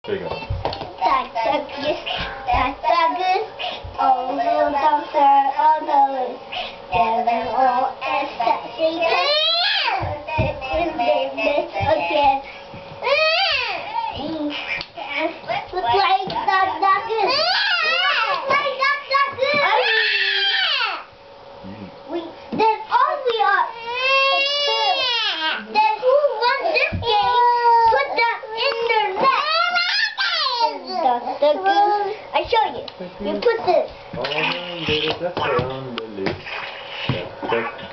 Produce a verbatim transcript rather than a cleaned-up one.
There you go. Duck, duck, goose, duck, duck, goose. Oh, little ducks are on the loose. Seven O S sexy again. Look like duck, duck, goose. Look like duck, duck, goose. We, then all we are. Then who won this game? Put that in their net. Duck, duck, goose. I show you. You put this. On the left, on the left.